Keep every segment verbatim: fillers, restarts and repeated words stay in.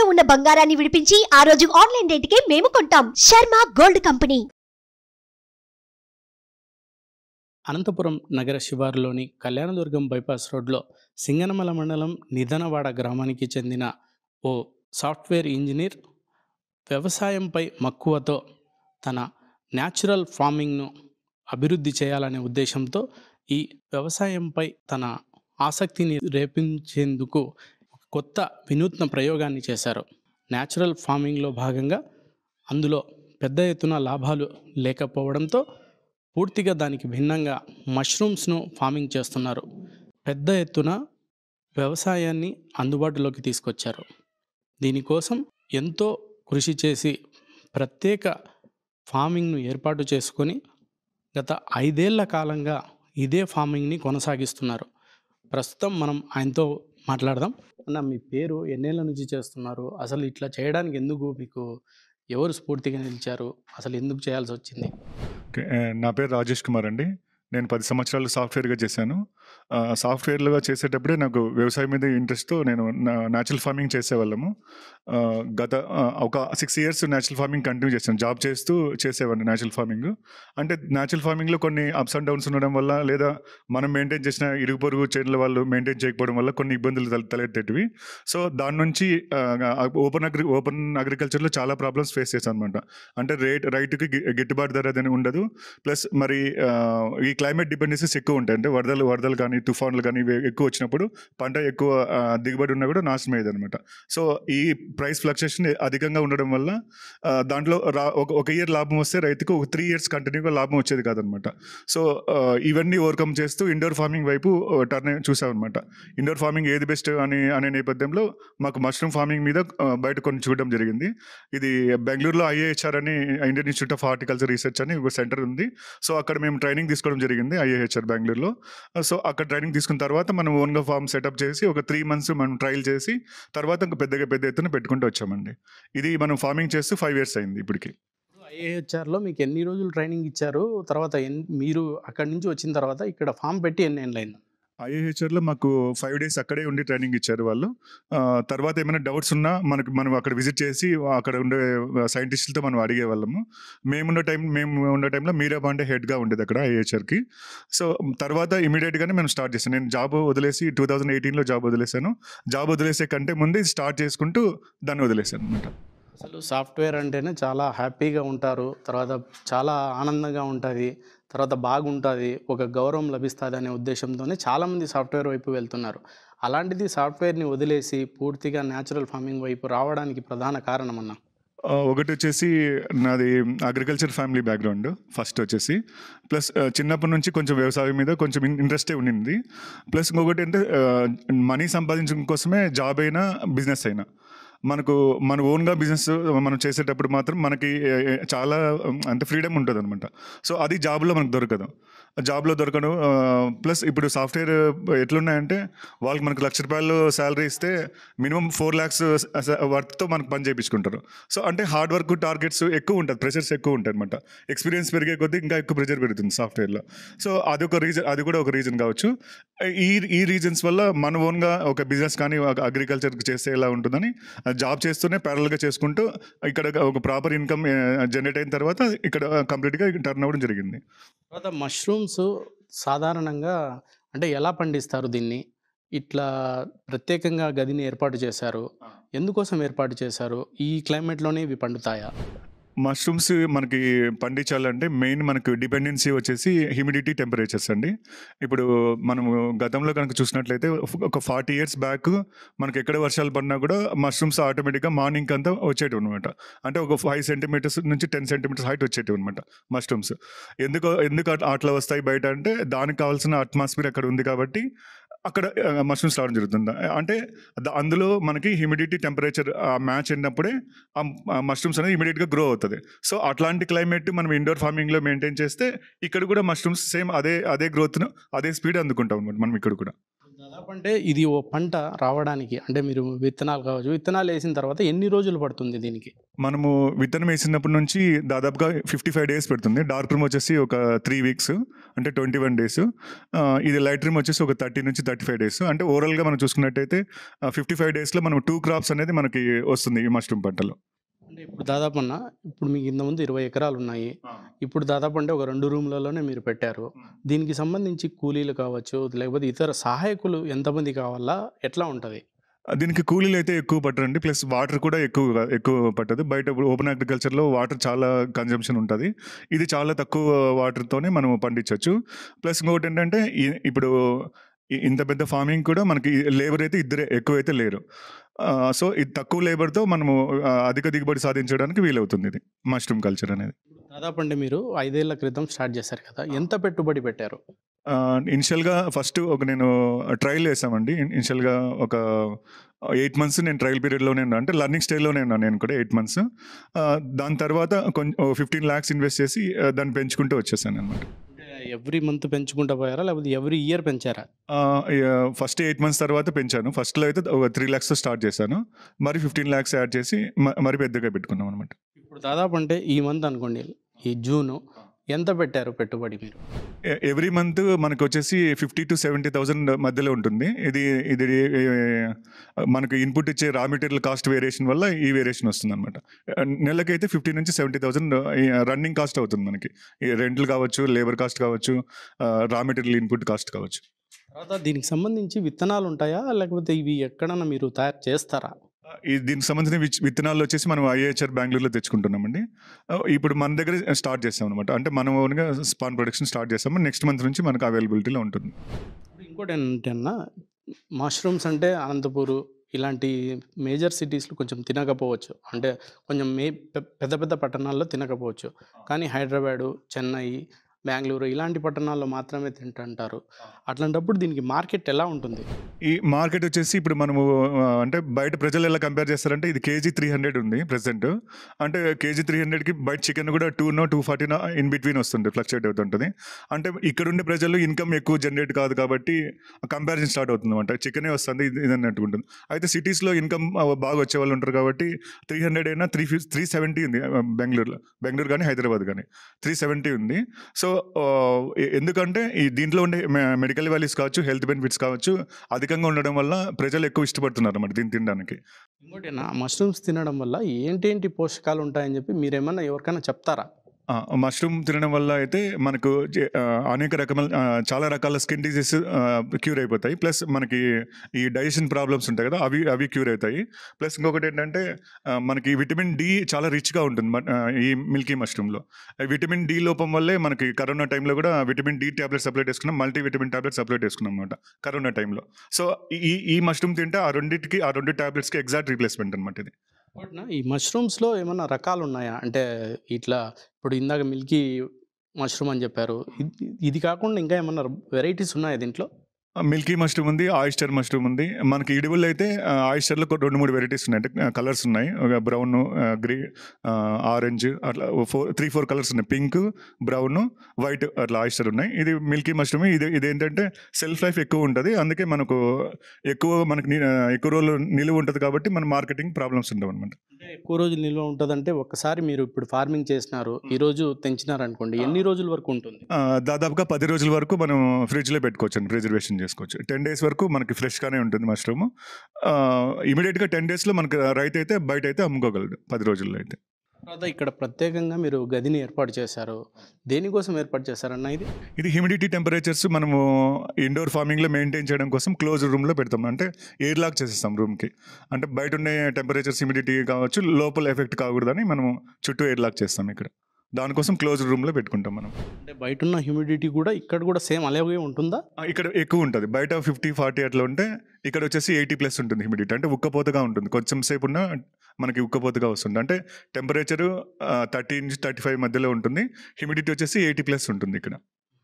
ఉన్న బంగారాన్ని విడిపించి ఆ రోజు ఆన్లైన్ రేటుకే మేము కొంటాం. Sharma gold company. అనంతపురం నగర శివారులోని కళ్యాణదుర్గం బైపాస్ రోడ్లో సింగనమల మండలం నిధనవాడ గ్రామానికి చెందిన ఓ సాఫ్ట్వేర్ ఇంజనీర్ వ్యవసాయంపై మక్కువతో తన న్యాచురల్ ఫార్మింగ్ను అభివృద్ధి చేయాలనే ఉద్దేశంతో ఈ వ్యవసాయంపై తన ఆసక్తిని రేపించేందుకు కొత్త వినూత్న ప్రయోగాన్ని చేశారు. న్యాచురల్ ఫార్మింగ్లో భాగంగా అందులో పెద్ద ఎత్తున లాభాలు లేకపోవడంతో పూర్తిగా దానికి భిన్నంగా మష్రూమ్స్ను ఫార్మింగ్ చేస్తున్నారు. పెద్ద ఎత్తున వ్యవసాయాన్ని అందుబాటులోకి తీసుకొచ్చారు. దీనికోసం ఎంతో కృషి చేసి ప్రత్యేక ఫార్మింగ్ను ఏర్పాటు చేసుకొని గత ఐదేళ్ల కాలంగా ఇదే ఫార్మింగ్ని కొనసాగిస్తున్నారు. ప్రస్తుతం మనం ఆయనతో మాట్లాడదాం. అన్న, మీ పేరు, ఎన్నేళ్ళ నుంచి చేస్తున్నారు, అసలు ఇట్లా చేయడానికి ఎందుకు మీకు ఎవరు స్ఫూర్తిగా నిలిచారు, అసలు ఎందుకు చేయాల్సి వచ్చింది? ఓకే, నా పేరు రాజేష్ కుమార్ అండి. నేను పది సంవత్సరాలు సాఫ్ట్వేర్గా చేశాను. సాఫ్ట్వేర్లుగా చేసేటప్పుడే నాకు వ్యవసాయం మీద ఇంట్రెస్ట్తో నేను న్యాచురల్ ఫార్మింగ్ చేసేవాళ్ళము. గత ఒక six years natural farming continue చేశాను. జాబ్ చేస్తూ చేసేవాడిని న్యాచురల్ ఫార్మింగ్. అంటే న్యాచురల్ ఫార్మింగ్లో కొన్ని అప్స్ అండ్ డౌన్స్ ఉండడం వల్ల, లేదా మనం మెయింటైన్ చేసిన ఇరుగు పొరుగు చేనుల వాళ్ళు మెయింటైన్ చేయకపోవడం వల్ల కొన్ని ఇబ్బందులు తల తలెత్తేటివి. సో దాని నుంచి ఓపెన్ అగ్రి ఓపెన్ అగ్రికల్చర్లో చాలా ప్రాబ్లమ్స్ ఫేస్ చేశాను అనమాట. అంటే రేట్ రైతుకి గిట్టుబాటు ధర అని ఉండదు. ప్లస్ మరి ఈ క్లైమేట్ డిపెండెన్సీస్ ఎక్కువ ఉంటాయి. అంటే వరదలు వరదలు కానీ తుఫాన్లు కానీ ఎక్కువ వచ్చినప్పుడు పంట ఎక్కువ దిగుబడి ఉన్నా కూడా నాశనం అయ్యేది అనమాట. సో ఈ ప్రైస్ ఫ్లక్చుయేషన్ అధికంగా ఉండడం వల్ల దాంట్లో రా ఒక ఇయర్ లాభం వస్తే రైతుకు ఒక త్రీ ఇయర్స్ కంటిన్యూగా లాభం వచ్చేది కాదనమాట. సో ఇవన్నీ ఓవర్కమ్ చేస్తూ ఇండోర్ ఫార్మింగ్ వైపు టర్న్ చూసామన్నమాట. ఇండోర్ ఫార్మింగ్ ఏది బెస్ట్ అని అనే నేపథ్యంలో మాకు మష్రూమ్ ఫార్మింగ్ మీద బయట కొన్ని చూడడం జరిగింది. ఇది బెంగళూరులో ఐఏహెచ్ఆర్ అని, Indian Institute of Horticulture Research అని ఒక సెంటర్ ఉంది. సో అక్కడ మేము ట్రైనింగ్ తీసుకోవడం జరిగింది ఐఏహెచ్ఆర్ బెంగళూరులో. సో అక్కడ ట్రైనింగ్ తీసుకున్న తర్వాత మనం ఓన్గా ఫార్మ్ సెటప్ చేసి ఒక త్రీ మంత్స్ మనం ట్రయల్ చేసి తర్వాత ఇంకా పెద్దగా పెద్ద ఎత్తున పెట్టుకుంటూ వచ్చామండి. ఇది మనం ఫార్మింగ్ చేస్తూ ఫైవ్ ఇయర్స్ అయింది ఇప్పటికి. ఐఏహెచ్ఆర్లో మీకు ఎన్ని రోజులు ట్రైనింగ్ ఇచ్చారు? తర్వాత మీరు అక్కడి నుంచి వచ్చిన తర్వాత ఇక్కడ ఫామ్ పెట్టి ఎన్ని ఏళ్ళు అయింది? ఐఏహెచ్ఆర్లో మాకు ఫైవ్ డేస్ అక్కడే ఉండి ట్రైనింగ్ ఇచ్చారు వాళ్ళు. తర్వాత ఏమైనా డౌట్స్ ఉన్నా మనకు మనం అక్కడ విజిట్ చేసి అక్కడ ఉండే సైంటిస్టులతో మనం అడిగేవాళ్ళము. మేమున్న టైం మేము ఉన్న టైంలో మీరా బాండే హెడ్గా ఉండేది అక్కడ ఐఏహెచ్ఆర్కి. సో తర్వాత ఇమీడియట్గానే మేము స్టార్ట్ చేసాను. నేను జాబ్ వదిలేసి టూ థౌజండ్ ఎయిటీన్లో జాబ్ వదిలేసాను. జాబ్ వదిలేసే కంటే ముందే స్టార్ట్ చేసుకుంటూ దాన్ని వదిలేసాను అనమాట. అసలు సాఫ్ట్వేర్ అంటేనే చాలా హ్యాపీగా ఉంటారు, తర్వాత చాలా ఆనందంగా ఉంటుంది, తర్వాత బాగుంటుంది, ఒక గౌరవం లభిస్తుంది అనే ఉద్దేశంతోనే చాలామంది సాఫ్ట్వేర్ వైపు వెళ్తున్నారు. అలాంటిది సాఫ్ట్వేర్ని వదిలేసి పూర్తిగా న్యాచురల్ ఫార్మింగ్ వైపు రావడానికి ప్రధాన కారణం అన్న? ఒకటి వచ్చేసి నాది అగ్రికల్చర్ ఫ్యామిలీ బ్యాక్గ్రౌండ్ ఫస్ట్ వచ్చేసి. ప్లస్ చిన్నప్పటి నుంచి కొంచెం వ్యవసాయం మీద కొంచెం ఇంట్రెస్టే ఉండింది. ప్లస్ ఇంకొకటి అంటే మనీ సంపాదించడం కోసమే జాబ్ అయినా బిజినెస్ అయినా మనకు మన ఓన్గా బిజినెస్ మనం చేసేటప్పుడు మాత్రం మనకి చాలా అంటే ఫ్రీడమ్ ఉంటుంది అనమాట. సో అది జాబ్లో మనకు దొరకదు. జాబ్లో దొరకదు. ప్లస్ ఇప్పుడు సాఫ్ట్వేర్ ఎట్లున్నాయంటే వాళ్ళకి మనకు లక్ష రూపాయలు శాలరీ ఇస్తే మినిమం ఫోర్ ల్యాక్స్ వర్త్తో మనకు పని చేయించుకుంటారు. సో అంటే హార్డ్ వర్క్, టార్గెట్స్ ఎక్కువ ఉంటుంది, ప్రెషర్స్ ఎక్కువ ఉంటాయి అనమాట. ఎక్స్పీరియన్స్ పెరిగే కొద్దీ ఇంకా ఎక్కువ ప్రెషర్ పెరుగుతుంది సాఫ్ట్వేర్లో. సో అది ఒక రీజన్, అది కూడా ఒక రీజన్ కావచ్చు. ఈ ఈ రీజన్స్ వల్ల మన ఓన్గా ఒక బిజినెస్ కానీ ఒక అగ్రికల్చర్కి చేస్తే ఎలా ఉంటుందని జాబ్ చేస్తూనే ప్యారల్గా చేసుకుంటూ ఇక్కడ ఒక ప్రాపర్ ఇన్కమ్ జనరేట్ అయిన తర్వాత ఇక్కడ కంప్లీట్గా టర్న్ అవ్వడం జరిగింది. తర్వాత మష్రూమ్స్ సాధారణంగా అంటే ఎలా పండిస్తారు దీన్ని? ఇట్లా ప్రత్యేకంగా గదిని ఏర్పాటు చేశారు, ఎందుకోసం ఏర్పాటు చేశారు? ఈ క్లైమేట్లోనే ఇవి పండుతాయా? మష్రూమ్స్ మనకి పండించాలంటే మెయిన్ మనకు డిపెండెన్సీ వచ్చేసి హ్యూమిడిటీ, టెంపరేచర్స్ అండి. ఇప్పుడు మనము గతంలో కనుక చూసినట్లయితే ఒక ఫార్టీ ఇయర్స్ బ్యాక్ మనకి ఎక్కడ వర్షాలు పడినా కూడా మష్రూమ్స్ ఆటోమేటిక్గా మార్నింగ్ అంతా వచ్చేటివి అనమాట. అంటే ఒక ఫైవ్ సెంటీమీటర్స్ నుంచి టెన్ సెంటీమీటర్స్ హైట్ వచ్చేటివి అనమాట మష్రూమ్స్. ఎందుకు ఎందుకు అట్లా వస్తాయి బయట అంటే దానికి కావాల్సిన అట్మాస్ఫియర్ అక్కడ ఉంది కాబట్టి అక్కడ మష్రూమ్స్ రావడం జరుగుతుంది. అంటే అందులో మనకి హ్యూమిడిటీ, టెంపరేచర్ మ్యాచ్ అయినప్పుడే ఆ మష్రూమ్స్ అనేది ఇమీడియట్గా గ్రో అవుతుంది. సో అట్లాంటి క్లైమేట్ మనం ఇండోర్ ఫార్మింగ్లో మెయింటైన్ చేస్తే ఇక్కడ కూడా మష్రూమ్స్ సేమ్ అదే అదే గ్రోత్ను, అదే స్పీడ్ అందుకుంటాం అనమాట మనం ఇక్కడ కూడా. దాదాపు అంటే ఇది ఓ పంట రావడానికి అంటే మీరు విత్తనాలు కావచ్చు, విత్తనాలు వేసిన తర్వాత ఎన్ని రోజులు పడుతుంది దీనికి? మనము విత్తనం వేసినప్పటి నుంచి దాదాపుగా ఫిఫ్టీ ఫైవ్ డేస్ పెడుతుంది. డార్క్ రూమ్ వచ్చేసి ఒక త్రీ వీక్స్ అంటే ట్వంటీ వన్ డేస్. ఇది లైట్ రూమ్ వచ్చేసి ఒక థర్టీ నుంచి థర్టీ ఫైవ్ డేస్. అంటే ఓవరాల్గా మనం చూసుకున్నట్టయితే ఫిఫ్టీ ఫైవ్ డేస్లో మనం టూ క్రాప్స్ అనేది మనకి వస్తుంది ఈ మష్రూమ్ పంటలో. అంటే ఇప్పుడు దాదాపు అన్న ఇప్పుడు మీకు ఇంత ముందు ఇరవై ఎకరాలు ఉన్నాయి. ఇప్పుడు దాదాపు అంటే ఒక రెండు రూమ్లలోనే మీరు పెట్టారు. దీనికి సంబంధించి కూలీలు కావచ్చు, లేకపోతే ఇతర సహాయకులు ఎంతమంది కావాలా, ఎట్లా ఉంటుంది? దీనికి కూలీలు అయితే ఎక్కువ పట్టరండి. ప్లస్ వాటర్ కూడా ఎక్కువ ఎక్కువ పట్టదు. బయట ఓపెన్ అగ్రికల్చర్లో వాటర్ చాలా కన్జంప్షన్ ఉంటుంది. ఇది చాలా తక్కువ వాటర్తోనే మనం పండించవచ్చు. ప్లస్ ఇంకొకటి ఏంటంటే ఇప్పుడు ఇంత పెద్ద ఫార్మింగ్ కూడా మనకి లేబర్ అయితే ఇద్దరే, ఎక్కువైతే లేరు. సో ఇది తక్కువ లేబర్తో మనము అధిక దిగుబడి సాధించడానికి వీలవుతుంది ఇది మష్రూమ్ కల్చర్ అనేది. దాదాపు అంటే మీరు ఐదేళ్ల క్రితం స్టార్ట్ చేశారు కదా, ఎంత పెట్టుబడి పెట్టారు? ఇనిషియల్గా ఫస్ట్ ఒక నేను ట్రయల్ వేసామండి. ఇనిషియల్గా ఒక ఎయిట్ మంత్స్ నేను ట్రయల్ పీరియడ్లోనే ఉన్నా, అంటే లర్నింగ్ స్టేజ్లోనే ఉన్నాను నేను కూడా ఎయిట్ మంత్స్. దాని తర్వాత కొంచెం ఫిఫ్టీన్ ల్యాక్స్ ఇన్వెస్ట్ చేసి దాన్ని పెంచుకుంటూ వచ్చేసాను అనమాట. ఎవ్రీ మంత్ పెంచుకుంటూ పోయారా లేకపోతే ఎవ్రీ ఇయర్ పెంచారా? ఫస్ట్ ఎయిట్ మంత్స్ తర్వాత పెంచాను. ఫస్ట్లో అయితే ఒక త్రీ ల్యాక్స్తో స్టార్ట్ చేశాను. మరి ఫిఫ్టీన్ ల్యాక్స్ యాడ్ చేసి మరి పెద్దగా పెట్టుకున్నాం అనమాట. ఇప్పుడు దాదాపు అంటే ఈ మంత్ అనుకోండి, ఈ జూను ఎంత పెట్టారు పెట్టుబడి మీరు? ఎవ్రీ మంత్ మనకు వచ్చేసి ఫిఫ్టీ టు సెవెంటీ థౌసండ్ మధ్యలో ఉంటుంది. ఇది ఇది మనకు ఇన్పుట్ ఇచ్చే రా మెటీరియల్ కాస్ట్ వేరియేషన్ వల్ల ఈ వేరియేషన్ వస్తుంది అనమాట. నెలకైతే ఫిఫ్టీ నుంచి సెవెంటీ థౌసండ్ రన్నింగ్ కాస్ట్ అవుతుంది మనకి. రెంట్లు కావచ్చు, లేబర్ కాస్ట్ కావచ్చు, రా మెటీరియల్ ఇన్పుట్ కాస్ట్ కావచ్చు. తర్వాత దీనికి సంబంధించి విత్తనాలు ఉంటాయా లేకపోతే ఇవి ఎక్కడన్నా మీరు తయారు చేస్తారా? దీనికి సంబంధించిన విత్తనాలు వచ్చేసి మనం ఐఏహెచ్ఆర్ బెంగళూరులో తెచ్చుకుంటున్నామండి. ఇప్పుడు మన దగ్గర స్టార్ట్ చేస్తాం అనమాట. అంటే మనం ఓన్గా స్పాన్ ప్రొడక్షన్ స్టార్ట్ చేస్తాము. నెక్స్ట్ మంత్ నుంచి మనకు అవైలబిలిటీలో ఉంటుంది. ఇంకోటి ఏంటంటే అన్న, మష్రూమ్స్ అంటే అనంతపూర్ ఇలాంటి మేజర్ సిటీస్లో కొంచెం తినకపోవచ్చు, అంటే కొంచెం మే పెద్ద పెద్ద పట్టణాల్లో తినకపోవచ్చు. కానీ హైదరాబాదు, చెన్నై, బెంగళూరు ఇలాంటి పట్టణాల్లో మాత్రమే తింటుంటారు. అట్లాంటప్పుడు దీనికి మార్కెట్ ఎలా ఉంటుంది? ఈ మార్కెట్ వచ్చేసి ఇప్పుడు మనము అంటే బయట ప్రజలు ఎలా కంపేర్ చేస్తారంటే ఇది కేజీ త్రీ హండ్రెడ్ ఉంది ప్రెసెంట్. అంటే కేజీ త్రీ హండ్రెడ్కి బయట చికెన్ కూడా టూ నో టూ ఫార్టీనో ఇన్ బిట్వీన్ వస్తుంది, ఫ్లక్చుయేట్ అవుతుంటుంది. అంటే ఇక్కడ ఉండే ప్రజలు ఇన్కమ్ ఎక్కువ జనరేట్ కాదు కాబట్టి కంపారిజన్ స్టార్ట్ అవుతుంది అనమాట. చికెనే వస్తుంది ఇది ఇది అన్నట్టు ఉంటుంది. అయితే సిటీస్లో ఇన్కమ్ బాగా వచ్చే వాళ్ళు ఉంటారు కాబట్టి త్రీ హండ్రెడ్ అయినా త్రీ ఫిఫ్ త్రీ సెవెంటీ ఉంది బెంగళూరులో, బెంగళూరు కానీ హైదరాబాద్ కానీ త్రీ సెవెంటీ ఉంది. సో ఎందుకంటే ఈ దీంట్లో ఉండే మెడికల్ వాల్యూస్ కావచ్చు, హెల్త్ బెనిఫిట్స్ కావచ్చు అధికంగా ఉండడం వల్ల ప్రజలు ఎక్కువ ఇష్టపడుతున్నారు అన్నమాట దీన్ని తినడానికి. ఇంకోటి మష్రూమ్స్ తినడం వల్ల ఏంటేంటి పోషకాలు ఉంటాయని చెప్పి మీరేమన్నా ఎవరికైనా చెప్తారా? మష్రూమ్ తినడం వల్ల అయితే మనకు అనేక రకమైన చాలా రకాల స్కిన్ డిజీస్ క్యూర్ అయిపోతాయి. ప్లస్ మనకి ఈ డైజెషన్ ప్రాబ్లమ్స్ ఉంటాయి కదా, అవి అవి క్యూర్ అవుతాయి. ప్లస్ ఇంకొకటి ఏంటంటే మనకి విటమిన్ డి చాలా రిచ్గా ఉంటుంది ఈ మిల్కీ మష్రూమ్లో. విటమిన్ డి లోపం వల్లే మనకి కరోనా టైంలో కూడా విటమిన్ డి ట్యాబ్లెట్ సప్లై చేసుకున్నాం, మల్టీ విటమిన్ ట్యాబ్లెట్ సప్లై చేసుకున్నాం అనమాట కరోనా టైంలో. సో ఈ ఈ మష్రూమ్ తింటే ఆ రెండింటికి ఆ రెండు ట్యాబ్లెట్స్కి ఎగ్జాక్ట్ రీప్లేస్మెంట్ అనమాట ఇది. ఈ మష్రూమ్స్లో ఏమన్నా రకాలు ఉన్నాయా? అంటే ఇట్లా ఇప్పుడు ఇందాక మిల్కీ మష్రూమ్ అని చెప్పారు, ఇది కాకుండా ఇంకా ఏమన్నా వెరైటీస్ ఉన్నాయా దీంట్లో? మిల్కీ మష్రూమ్ ఉంది, ఆయిస్టర్ మష్రూమ్ ఉంది. మనకి ఇడిబుల్ అయితే ఆయిస్టర్లో రెండు మూడు వెరైటీస్ ఉన్నాయి, అంటే కలర్స్ ఉన్నాయి. బ్రౌన్, గ్రీ, ఆరెంజ్ అట్లా ఫోర్ త్రీ ఫోర్ కలర్స్ ఉన్నాయి. పింక్, బ్రౌన్, వైట్ అట్లా ఆయిస్టర్ ఉన్నాయి. ఇది మిల్కీ మష్రూమ్. ఇది ఇదేంటంటే సెల్ఫ్ లైఫ్ ఎక్కువ ఉంటుంది, అందుకే మనకు ఎక్కువ మనకి ఎక్కువ రోజులు నిలువ ఉంటుంది కాబట్టి మన మార్కెటింగ్ ప్రాబ్లమ్స్ ఉండవు అనమాట. అంటే ఎక్కువ రోజులు నిల్వ ఉంటుందంటే ఒక్కసారి మీరు ఇప్పుడు ఫార్మింగ్ చేసినారు, ఈ రోజు తెంచినారనుకోండి, ఎన్ని రోజుల వరకు ఉంటుంది? దాదాపుగా పది రోజుల వరకు మనం ఫ్రిడ్జ్లో పెట్టుకోవచ్చు అండి, ప్రిజర్వేషన్ చేసుకోవచ్చు. టెన్ డేస్ వరకు మనకి ఫ్రెష్గానే ఉంటుంది మష్రూమ్. ఇమీడియట్గా టెన్ డేస్లో మనకి రైతు అయితే బయట అయితే అమ్ముకోగలడు పది రోజుల్లో అయితే. తర్వాత ఇక్కడ ప్రత్యేకంగా మీరు గదిని ఏర్పాటు చేశారు, దేనికోసం ఏర్పాటు చేశారన్న? ఇది ఇది హ్యూమిడిటీ టెంపరేచర్స్ మనము ఇండోర్ ఫార్మింగ్లో మెయింటైన్ చేయడం కోసం క్లోజ్ రూమ్లో పెడతాం. అంటే ఎయిర్ లాక్ చేసేస్తాం రూమ్కి. అంటే బయట ఉండే టెంపరేచర్స్ హ్యూమిడిటీ కావచ్చు లోపల ఎఫెక్ట్ కాకూడదని మనం చుట్టూ ఎయిర్ లాక్ చేస్తాం ఇక్కడ. దానికోసం క్లోజ్ రూమ్లో పెట్టుకుంటాం మనం. అంటే బయట ఉన్న హ్యూమిడిటీ కూడా ఇక్కడ కూడా సేమ్ అలాగే ఉంటుందా? ఇక్కడ ఎక్కువ ఉంటుంది. బయట ఫిఫ్టీ ఫార్టీ అట్లా ఉంటే ఇక్కడ వచ్చేసి ఎయిటీ ప్లస్ ఉంటుంది హ్యూమిడిటీ. అంటే ఉక్కపోతగా ఉంటుంది, కొంచెం సేపు ఉన్న మనకి ఉక్కపోతగా వస్తుంది. అంటే టెంపరేచరు థర్టీ నుంచి థర్టీ ఫైవ్ మధ్యలో ఉంటుంది, హ్యూమిడిటీ వచ్చేసి ఎయిటీ ప్లస్ ఉంటుంది ఇక్కడ.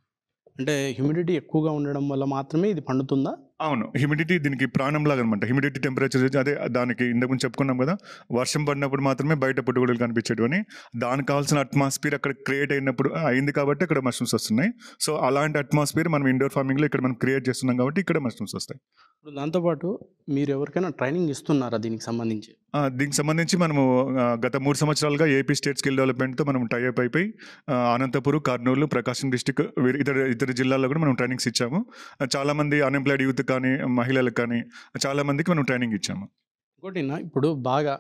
అంటే హ్యూమిడిటీ ఎక్కువగా ఉండడం వల్ల మాత్రమే ఇది పండుతుందా? అవును, హ్యూమిడిటీ దీనికి ప్రాణం లాగా అనమాట. హ్యూమిడిటీ టెంపరేచర్ అదే దానికి ఇంతకుముందు చెప్పుకున్నాం కదా, వర్షం పడినప్పుడు మాత్రమే బయట పుట్టుగొడుగులు కనిపించేటివి అని. దానికి కావాల్సిన అట్మాస్ఫియర్ అక్కడ క్రియేట్ అయినప్పుడు అయింది కాబట్టి ఇక్కడ మష్రూమ్స్ వస్తున్నాయి. సో అలాంటి అట్మాస్ఫియర్ మనం ఇండోర్ ఫార్మింగ్లో ఇక్కడ మనం క్రియేట్ చేస్తున్నాం కాబట్టి ఇక్కడ మష్రూమ్స్ వస్తాయి. ఇప్పుడు దాంతోపాటు మీరు ఎవరికైనా ట్రైనింగ్ ఇస్తున్నారా దీనికి సంబంధించి? ఆ! దీనికి సంబంధించి మనము ఆహ్, గత మూడు సంవత్సరాలుగా ఏపీ స్టేట్ స్కిల్ డెవలప్‌మెంట్‌తో మనం టై అప్ అయిపోయి ఆహ్, అనంతపురం, కర్నూలు, ప్రకాశం డిస్ట్రిక్ట్ వేరే ఇతర ఇతర జిల్లాల్లో కూడా మనం ట్రైనింగ్స్ ఇచ్చాము. ఆహ్, చాలామంది అన్‌ఎంప్లాయిడ్ యూత్ కానీ, మహిళలకు కానీ చాలా మందికి మనం ట్రైనింగ్ ఇచ్చాము. ఇంకోటినా ఇప్పుడు బాగా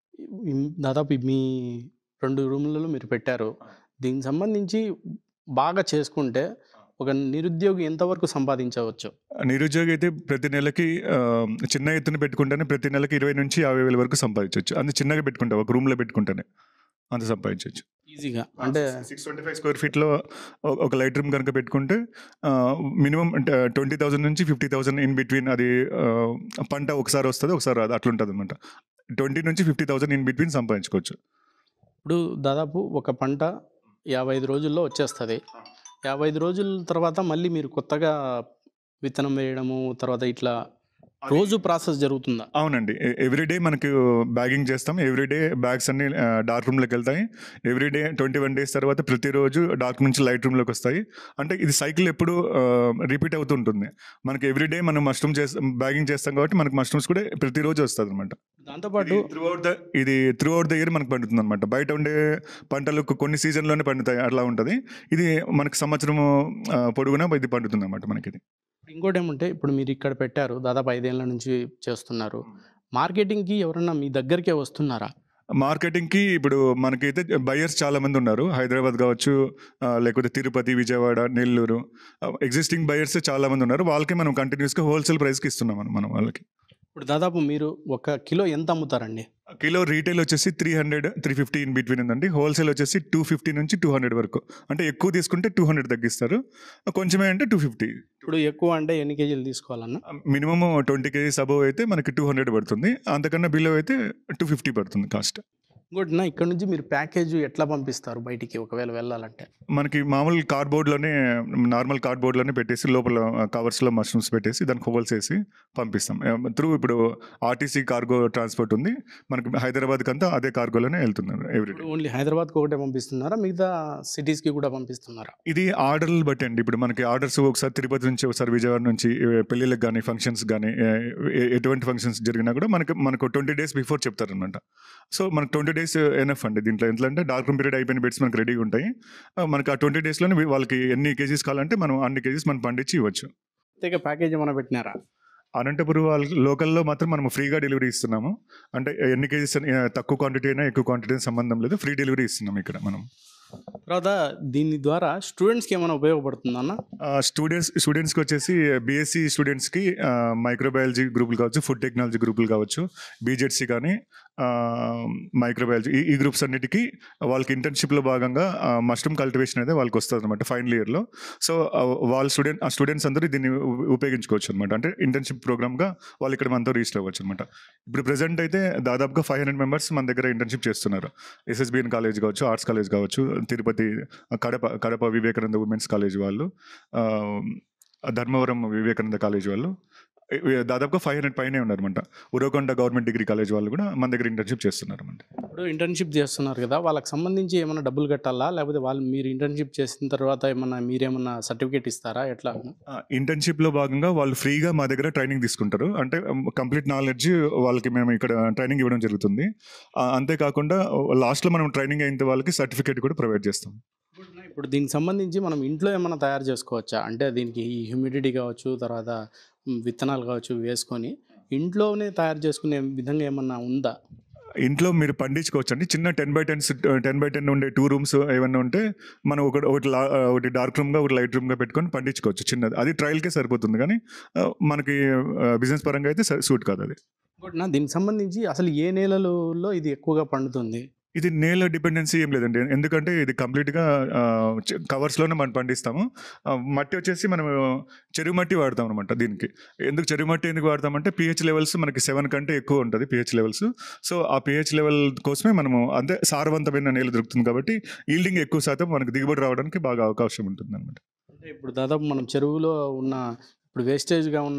ఇమ్ దాదాపు మీ రెండు రూములలో మీరు పెట్టారు. దీనికి సంబంధించి బాగా చేసుకుంటే ఒక నిరుద్యోగి ఎంతవరకు సంపాదించవచ్చు? నిరుద్యోగి అయితే ప్రతి నెలకి ఆహ్, చిన్న ఎత్తున పెట్టుకుంటేనే ప్రతి నెలకి ఇరవై నుంచి యాభై వేల వరకు సంపాదించొచ్చు. అంత చిన్నగా పెట్టుకుంటే ఒక రూమ్‌లో పెట్టుకుంటేనే అంత సంపాదించొచ్చు. ఈజీగా అంటే సిక్స్ ట్వంటీ ఫైవ్ స్క్వేర్ ఫీట్‌లో ఒ ఒక లైట్ రూమ్ కనుక పెట్టుకుంటే ఆహ్, మినిమమ్ అంటే ట్వంటీ థౌసండ్ నుంచి ఫిఫ్టీ థౌసండ్ ఇన్ బిట్వీన్ అది ఆహ్, పంట ఒకసారి వస్తది, ఒకసారి రాదు అట్లుంటదనమాట. ట్వంటీ నుంచి ఫిఫ్టీ థౌసండ్ ఇన్ బిట్వీన్ సంపాదించుకోవచ్చు. ఇప్పుడు దాదాపు ఒక పంట యాభై ఐదు రోజుల్లో వచ్చేస్తది. యాభై ఐదు రోజుల తర్వాత మళ్ళీ మీరు కొత్తగా విత్తనం వేయడము, తర్వాత ఇట్లా రోజు ప్రాసెస్ జరుగుతుందా? అవునండి. ఎ ఎవ్రీడే మనకు బ్యాగింగ్ చేస్తాం. ఎవ్రీడే బ్యాగ్స్ అన్నీ ఆహ్, డార్క్ రూమ్‌లోకి వెళ్తాయి. ఎవ్రీడే ట్వంటీ వన్ డేస్ తర్వాత ప్రతిరోజు డార్క్ నుంచి లైట్ రూమ్‌లోకి వస్తాయి. అంటే ఇది సైకిల్ ఎప్పుడు ఆహ్, రిపీట్ అవుతూ ఉంటుంది. మనకి ఎవ్రీడే మనం మష్రూమ్ చేస్ బ్యాగింగ్ చేస్తాం కాబట్టి మనకు మష్రూమ్స్ కూడా ప్రతిరోజు వస్తదనమాట. దాంతోపాటు త్రూ అవుట్ ద ఇది త్రూ అవుట్ ద ఇయర్ మనకు పండుతుందనమాట. బయట ఉండే పంటలు కొ- కొన్ని సీజన్‌లోనే పండుతాయి అట్లా ఉంటది. ఇది మనకు సంవత్సరము ఆహ్, పొడుగునా ఇది పండుతుందనమాట మనకిది. ఇంకోటేమంటే ఇప్పుడు మీరు ఇక్కడ పెట్టారు. దాదాపు ఐదు ఏళ్ల నుంచి చేస్తున్నారు. మార్కెటింగ్‌కి ఎవరన్నా మీ దగ్గరికే వస్తున్నారా? మార్కెటింగ్‌కి ఇప్పుడు మనకైతే బయర్స్ చాలా మంది ఉన్నారు. హైదరాబాద్ కావచ్చు, ఆహ్, లేకపోతే తిరుపతి, విజయవాడ, నెల్లూరు ఆహ్, ఎగ్జిస్టింగ్ బయర్స్ చాలా మంది ఉన్నారు. వాళ్ళకి మనం కంటిన్యూస్‌గా హోల్‌సేల్ ప్రైస్‌కి ఇస్తున్నాం మనం మనం వాళ్ళకి. ఇప్పుడు దాదాపు మీరు ఒక కిలో ఎంత అమ్ముతారండి? కిలో రీటైల్ వచ్చేసి three hundred, three fifty in between ఉందండి. హోల్‌సేల్ వచ్చేసి టూ ఫిఫ్టీ నుంచి టూ హండ్రెడ్ వరకు. అంటే ఎక్కువ తీసుకుంటే టూ హండ్రెడ్ తగ్గిస్తారు. కొంచెమే అంటే టూ ఫిఫ్టీ. ఇప్పుడు ఎక్కువ అంటే ఎన్ని కేజీలు తీసుకోవాలన్నా? మినిమమ్ ట్వంటీ కేజీస్ అబోవ్ అయితే మనకి టూ హండ్రెడ్ పడుతుంది. అంతకన్నా బిలో అయితే టూ ఫిఫ్టీ పడుతుంది కాస్ట్. ఇంకోటినా ఇక్కడ నుంచి మీరు ప్యాకేజ్ ఎట్లా పంపిస్తారు బయటికి ఒకవేళ వెళ్ళాలంటే? మనకి మామూలు కార్డ్‌బోర్డ్‌లోనే నార్మల్ కార్డ్‌బోర్డ్‌లోనే పెట్టేసి లోపల కవర్స్‌లో మష్రూమ్స్ పెట్టేసి దానికి హోల్స్ ఏసి పంపిస్తాం. ఆహ్, త్రూ ఇప్పుడు ఆర్టీసీ కార్గో ట్రాన్స్‌పోర్ట్ ఉంది. మనకి హైదరాబాద్‌కంతా అదే కార్గోలోనే వెళ్తున్నారు ఎవ్రీడే. ఇప్పుడు ఓన్లీ హైదరాబాద్‌కి ఒకటే పంపిస్తున్నారా? మిగతా సిటీస్‌కి కూడా పంపిస్తున్నారా? ఇది ఆర్డర్‌లు బట్టి అండి. ఇప్పుడు మనకి ఆర్డర్స్ ఒకసారి తిరుపతి నుంచి, ఒకసారి విజయవాడ నుంచి ఏ, పెళ్ళిళ్ళకి గానీ, ఫంక్షన్స్ గానీ ఏ, ఎ ఎటువంటి ఫంక్షన్స్ జరిగినా కూడా మనకు మనకు ట్వంటీ డేస్ బిఫోర్ చెప్తారనమాట. సో, మనకు ట్వంటీ డేస్ ఎనఫ్ అండి. దీంట్లో ఎట్లా అంటే డార్క్ రూమ్ పీరియడ్ అయిపోయిన బెడ్స్ మనకు రెడీగా ఉంటాయి. ఆహ్, మనకు ఆ ట్వంటీ డేస్‌లోనే వి వాళ్ళకి ఎన్ని కేజీస్ కావాలంటే మనం అన్ని కేజీస్ మనం పండించి ఇవ్వచ్చు. ప్రత్యేక ప్యాకేజ్ ఏమైనా పెట్టినారా? అనంతపురం వాళ్ళకి లోకల్‌లో మాత్రం మనం ఫ్రీగా డెలివరీ ఇస్తున్నాము. అంటే ఎన్ని కేజీస్ అని ఆహ్, తక్కువ క్వాంటిటీ అయినా, ఎక్కువ క్వాంటిటీ అయినా సంబంధం లేదు. ఫ్రీ డెలివరీ ఇస్తున్నాం ఇక్కడ మనం. తర్వాత దీని ద్వారా స్టూడెంట్స్‌కి ఏమైనా ఉపయోగపడుతుందన్న? ఆహ్, స్టూడెంట్స్ స్టూడెంట్స్‌కి వచ్చేసి బీఎస్సీ స్టూడెంట్స్‌కి ఆహ్, మైక్రోబయాలజీ గ్రూపులు కావచ్చు, ఫుడ్ టెక్నాలజీ గ్రూపులు కావచ్చు, బీజెడ్సీ కానీ ఆహ్, మైక్రోబయాలజీ ఈ ఈ గ్రూప్స్ అన్నిటికీ వాళ్ళకి ఇంటర్న్‌షిప్‌లో భాగంగా ఆహ్, మష్రూమ్ కల్టివేషన్ అనేది వాళ్ళకి వస్తదనమాట ఫైనల్ ఇయర్‌లో. సో, ఆహ్, వాళ్ళ స్టూడెంట్ ఆ స్టూడెంట్స్ అందరూ దీన్ని ఉ ఉపయోగించుకోవచ్చు అనమాట. అంటే ఇంటర్న్‌షిప్ ప్రోగ్రామ్‌గా వాళ్ళు ఇక్కడ మనతో రిజిస్టర్ అవ్వచ్చు అనమాట. ఇప్పుడు ప్రెజెంట్ అయితే దాదాపుగా ఫైవ్ హండ్రెడ్ మెంబర్స్ మన దగ్గర ఇంటర్న్‌షిప్ చేస్తున్నారు. ఎస్ఎస్బీఎన్ కాలేజ్ కావచ్చు, ఆర్ట్స్ కాలేజ్ కావచ్చు, తిరుపతి, కడప కడప వివేకానంద ఉమెన్స్ కాలేజ్ వాళ్ళు, ఆహ్, ధర్మవరం వివేకానంద కాలేజ్ వాళ్ళు ఎ ఎ దాదాపుగా ఫైవ్ హండ్రెడ్ పైనే ఉన్నారనమాట. ఉరవకొండ గవర్నమెంట్ డిగ్రీ కాలేజ్ వాళ్ళు కూడా మన దగ్గర ఇంటర్న్‌షిప్ చేస్తున్నారన్నమాట. ఇప్పుడు ఇంటర్న్‌షిప్ చేస్తున్నారు కదా! వాళ్ళకి సంబంధించి ఏమన్నా డబ్బులు కట్టాలా? లేకపోతే వాళ్ళు మీరు ఇంటర్న్‌షిప్ చేసిన తర్వాత ఏమన్నా మీరేమన్నా సర్టిఫికేట్ ఇస్తారా? ఎట్లా? ఆ! ఇంటర్న్‌షిప్‌లో భాగంగా వాళ్ళు ఫ్రీగా మా దగ్గర ట్రైనింగ్ తీసుకుంటారు. అంటే హ్మ్, కంప్లీట్ నాలెడ్జ్ వాళ్ళకి మేము ఇక్కడ ట్రైనింగ్ ఇవ్వడం జరుగుతుంది. ఆహ్, అంతేకాకుండా లాస్ట్‌లో మనం ట్రైనింగ్ అయిన వాళ్ళకి సర్టిఫికేట్ కూడా ప్రొవైడ్ చేస్తాం. ఇప్పుడు దీనికి సంబంధించి మనం ఇంట్లో ఏమన్నా తయారు చేసుకోవచ్చా? అంటే దీనికి ఈ హ్యూమిడిటీ కావచ్చు, తర్వాత హ్మ్, విత్తనాలు కావచ్చు వేసుకొని ఇంట్లోనే తయారు చేసుకునే విధంగా ఏమన్నా ఉందా? ఇంట్లో మీరు పండించుకోవచ్చండి. చిన్న ten by tens ten by ten ఉండే టూ రూమ్స్ ఏమన్నా ఉంటే మనం ఒకటి ఒకటి లా ఒకటి డార్క్ రూమ్‌గా, ఒకటి లైట్ రూమ్‌గా పెట్టుకొని పండించుకోవచ్చు చిన్నది. అది ట్రయల్‌కే సరిపోతుంది గానీ ఆహ్, మనకి ఆహ్, బిజినెస్ పరంగా అయితే స సూట్ కాదది. ఇంకోటినా దీనికి సంబంధించి అసలు ఏ నేలలలో ఇది ఎక్కువగా పండుతుంది? ఇది నేల డిపెండెన్సీ ఏం లేదండి. ఎందుకంటే ఇది కంప్లీట్‌గా ఆహ్, చ కవర్స్‌లోనే మనం పండిస్తాము. ఆహ్, మట్టి వచ్చేసి మనము చెరువు మట్టి వాడతాం అనమాట దీనికి. ఎందుకు చెరువు మట్టి ఎందుకు వాడతామంటే పీహెచ్ లెవెల్స్ మనకి సెవెన్ కంటే ఎక్కువ ఉంటది పీహెచ్ లెవెల్స్. సో, ఆ పీహెచ్ లెవెల్ కోసమే మనము అంటే సారవంతమైన నేల దొరుకుతుంది కాబట్టి ఈల్డింగ్ ఎక్కువ శాతం మనకు దిగుబడి రావడానికి బాగా అవకాశం ఉంటుందన్నమాట. అంటే ఇప్పుడు దాదాపు మనం చెరువులో ఉన్న ఇప్పుడు వేస్టేజ్‌గా ఉన్న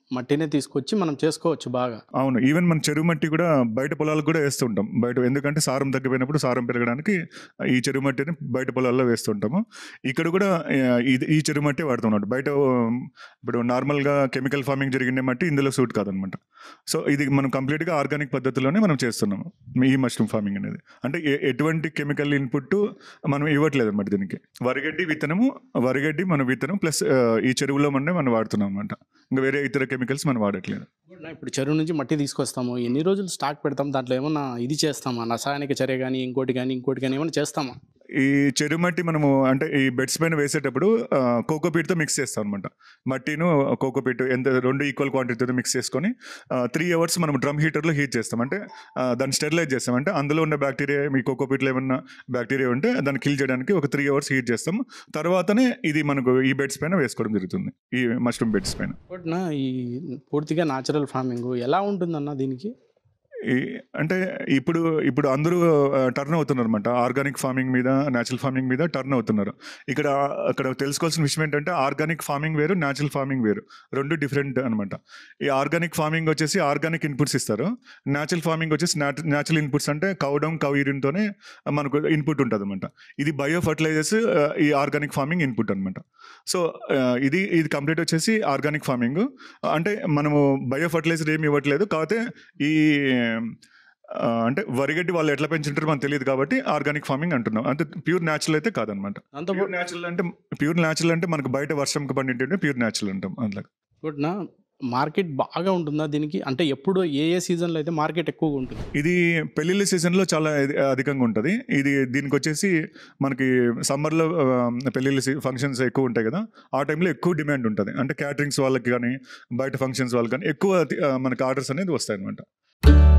మట్టినే తీసుకొచ్చి మనం చేసుకోవచ్చు బాగా. అవును, ఈవెన్ మన చెరువు మట్టి కూడా బయట పొలాలకు కూడా వేస్తుంటాం. బయట ఎందుకంటే సారం తగ్గిపోయినప్పుడు సారం పెరగడానికి ఈ చెరువు మట్టిని బయట పొలాల్లో వేస్తుంటాము. ఇక్కడ కూడా ఇది ఈ చెరువు మట్టి వాడుతున్నాడు. బయట ఇప్పుడు నార్మల్గా కెమికల్ ఫార్మింగ్ జరిగిన మట్టి ఇందులో సూట్ కాదనమాట. సో ఇది మనం కంప్లీట్గా ఆర్గానిక్ పద్ధతిలోనే మనం చేస్తున్నాము ఈ మష్రూమ్ ఫార్మింగ్ అనేది. అంటే ఎటువంటి కెమికల్ ఇన్పుట్ మనం ఇవ్వట్లేదు అనమాట. దీనికి వరిగడ్డి విత్తనము వరిగడ్డి మన విత్తనం ప్లస్ ఈ చెరువులో మొన్నే మనం వాడుతున్నాం అనమాట. ఇంకా వేరే ఇతర కెమికల్స్ మనం వాడట్లేదు. ఇప్పుడు చెరువు నుంచి మట్టి తీసుకొస్తాము, ఎన్ని రోజులు స్టాక్ పెడతాం? దాంట్లో ఏమన్నా ఇది చేస్తామా, రసాయనిక చర్య కానీ ఇంకోటి కానీ ఇంకోటి కానీ ఏమైనా చేస్తామా? ఈ చెరువు మట్టి మనము అంటే ఈ బెడ్స్ పైన వేసేటప్పుడు కోకోపీట్తో మిక్స్ చేస్తాం అనమాట. మట్టిను కోకోపీట్ ఎంత రెండు ఈక్వల్ క్వాంటిటీతో మిక్స్ చేసుకొని త్రీ అవర్స్ మనం డ్రమ్ హీటర్లో హీట్ చేస్తాం. అంటే దాన్ని స్టెరిలైజ్ చేస్తాం. అంటే అందులో ఉన్న బ్యాక్టీరియా, మీ కోకోపీట్లో ఏమన్నా బ్యాక్టీరియా ఉంటే దాన్ని కిల్ చేయడానికి ఒక త్రీ అవర్స్ హీట్ చేస్తాం. తర్వాతనే ఇది మనకు ఈ బెడ్స్ పైన వేసుకోవడం జరుగుతుంది, ఈ మష్రూమ్ బెడ్స్ పైన. బట్ నా ఈ పూర్తిగా న్యాచురల్ ఫార్మింగ్ ఎలా ఉంటుందన్న దీనికి? అంటే ఇప్పుడు ఇప్పుడు అందరూ టర్న్ అవుతున్నారు అనమాట. ఆర్గానిక్ ఫార్మింగ్ మీద, న్యాచురల్ ఫార్మింగ్ మీద టర్న్ అవుతున్నారు. ఇక్కడ అక్కడ తెలుసుకోవాల్సిన విషయం ఏంటంటే ఆర్గానిక్ ఫార్మింగ్ వేరు, న్యాచురల్ ఫార్మింగ్ వేరు, రెండు డిఫరెంట్ అనమాట. ఈ ఆర్గానిక్ ఫార్మింగ్ వచ్చేసి ఆర్గానిక్ ఇన్పుట్స్ ఇస్తారు. న్యాచురల్ ఫార్మింగ్ వచ్చేసి న్యాచురల్ ఇన్పుట్స్ అంటే కౌడౌన్ కౌ యూరిన్తోనే మనకు ఇన్పుట్ ఉంటుంది అనమాట. ఇది బయో ఫర్టిలైజర్స్ ఈ ఆర్గానిక్ ఫార్మింగ్ ఇన్పుట్ అనమాట. సో ఇది ఇది కంప్లీట్ వచ్చేసి ఆర్గానిక్ ఫార్మింగ్. అంటే మనము బయో ఫర్టిలైజర్ ఏమి ఇవ్వట్లేదు. కాకపోతే ఈ అంటే వరిగడ్డి వాళ్ళు ఎట్లా పెంచుంటారో మనకు తెలియదు కాబట్టి ఆర్గానిక్ ఫార్మింగ్ అంటున్నాం. అంటే ప్యూర్ న్యాచురల్ అయితే కాదనమాట. ప్యూర్ న్యాచురల్ అంటే ప్యూర్ న్యాచురల్ అంటే మనకు బయట వర్షంకి పండింటే ప్యూర్ న్యాచురల్ అంటాం. అందులో గుడ్ నా మార్కెట్ బాగా ఉంటుందా దీనికి? అంటే ఎప్పుడు ఏ ఏ సీజన్లో అయితే మార్కెట్ ఎక్కువగా ఉంటుంది? ఇది పెళ్ళిళ్ళ సీజన్లో చాలా అధికంగా ఉంటుంది. ఇది దీనికి వచ్చేసి మనకి సమ్మర్లో పెళ్ళిళ్ళ ఫంక్షన్స్ ఎక్కువ ఉంటాయి కదా, ఆ టైంలో ఎక్కువ డిమాండ్ ఉంటుంది. అంటే క్యాటరింగ్స్ వాళ్ళకి కానీ బయట ఫంక్షన్స్ వాళ్ళకి కానీ ఎక్కువ మనకి ఆర్డర్స్ అనేది వస్తాయి అనమాట.